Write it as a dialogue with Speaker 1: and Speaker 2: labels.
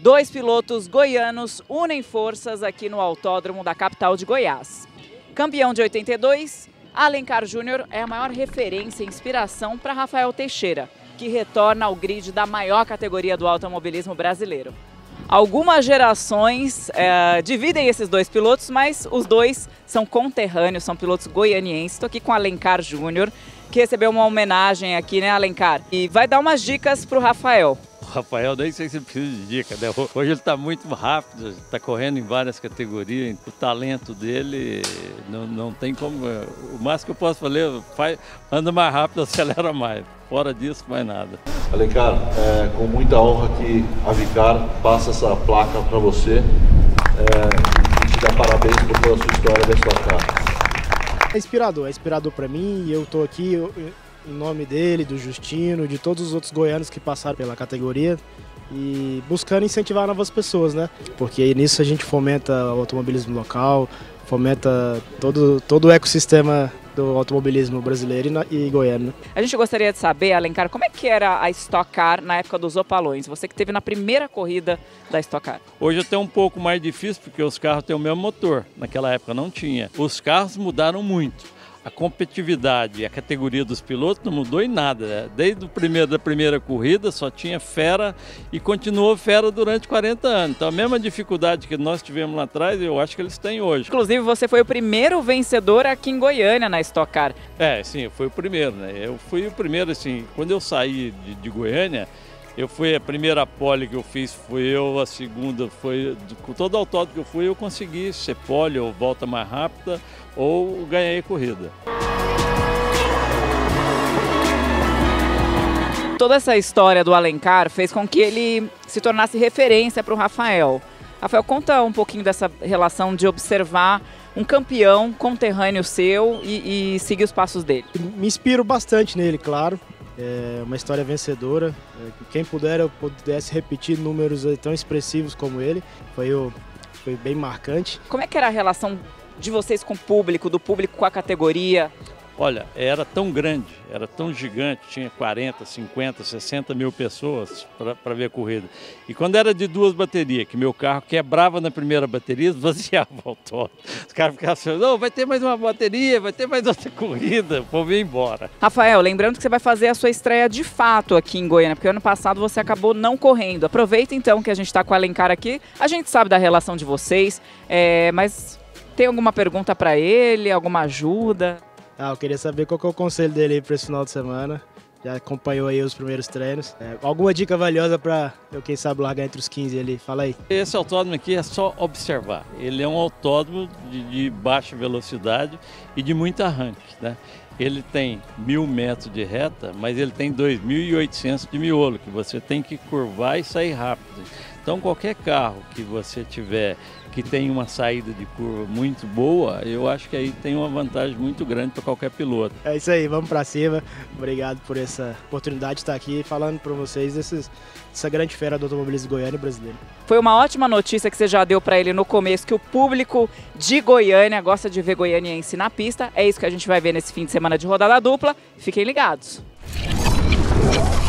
Speaker 1: Dois pilotos goianos unem forças aqui no autódromo da capital de Goiás. Campeão de 82, Alencar Júnior é a maior referência e inspiração para Rafael Teixeira, que retorna ao grid da maior categoria do automobilismo brasileiro. Algumas gerações dividem esses dois pilotos, mas os dois são conterrâneos, são pilotos goianienses. Estou aqui com Alencar Júnior, que recebeu uma homenagem aqui, né, Alencar? E vai dar umas dicas para o Rafael.
Speaker 2: Rafael, nem sei se precisa de dica, né? Hoje ele está muito rápido, está correndo em várias categorias. O talento dele não tem como. O máximo que eu posso fazer, anda mais rápido, acelera mais. Fora disso, mais nada.
Speaker 3: Alencar, com muita honra que a Vicar passa essa placa para você e te dá parabéns por toda a sua história da Stock Car.
Speaker 4: É inspirador para mim, e eu estou aqui em nome dele, do Justino, de todos os outros goianos que passaram pela categoria e buscando incentivar novas pessoas, né? Porque nisso a gente fomenta o automobilismo local, fomenta todo o ecossistema do automobilismo brasileiro e goiano, né?
Speaker 1: A gente gostaria de saber, Alencar, como é que era a Stock Car na época dos Opalões? Você que esteve na primeira corrida da Stock Car.
Speaker 2: Hoje é até um pouco mais difícil porque os carros têm o mesmo motor. Naquela época não tinha. Os carros mudaram muito. A competitividade e a categoria dos pilotos não mudou em nada, né? Desde da primeira corrida só tinha fera e continuou fera durante 40 anos. Então a mesma dificuldade que nós tivemos lá atrás, eu acho que eles têm hoje.
Speaker 1: Inclusive você foi o primeiro vencedor aqui em Goiânia na Stock Car.
Speaker 2: Sim, eu fui o primeiro, né? Eu fui o primeiro, assim, quando eu saí de Goiânia, a primeira pole que eu fiz foi eu, a segunda foi, com todo autódromo que eu fui, eu consegui ser pole ou volta mais rápida ou ganhei a corrida.
Speaker 1: Toda essa história do Alencar fez com que ele se tornasse referência para o Rafael. Rafael, conta um pouquinho dessa relação de observar um campeão conterrâneo seu e seguir os passos dele.
Speaker 4: Me inspiro bastante nele, claro. É uma história vencedora. Quem puder, eu pudesse repetir números tão expressivos como ele. Foi bem marcante.
Speaker 1: Como é que era a relação de vocês com o público, do público com a categoria?
Speaker 2: Olha, era tão grande, era tão gigante, tinha 40, 50, 60 mil pessoas para ver a corrida. E quando era de duas baterias, que meu carro quebrava na primeira bateria, esvaziava o autódromo. Os caras ficavam assim, não, vai ter mais uma bateria, vai ter mais outra corrida, o povo ia embora.
Speaker 1: Rafael, lembrando que você vai fazer a sua estreia de fato aqui em Goiânia, porque ano passado você acabou não correndo. Aproveita então que a gente está com o Alencar aqui, a gente sabe da relação de vocês, mas tem alguma pergunta para ele, alguma ajuda?
Speaker 4: Eu queria saber qual que é o conselho dele aí para esse final de semana. Já acompanhou aí os primeiros treinos. Alguma dica valiosa para eu, quem sabe, largar entre os 15 ali? Fala aí.
Speaker 2: Esse autódromo aqui é só observar. Ele é um autódromo de baixa velocidade e de muito arranque, né? Ele tem 1.000 metros de reta, mas ele tem 2.800 de miolo, que você tem que curvar e sair rápido. Então qualquer carro que você tiver que tem uma saída de curva muito boa, eu acho que aí tem uma vantagem muito grande para qualquer piloto.
Speaker 4: É isso aí, vamos para cima. Obrigado por essa oportunidade de estar aqui falando para vocês dessa grande fera do automobilismo goiano e brasileiro.
Speaker 1: Foi uma ótima notícia que você já deu para ele no começo, que o público de Goiânia gosta de ver goianiense na pista. É isso que a gente vai ver nesse fim de semana de rodada dupla. Fiquem ligados.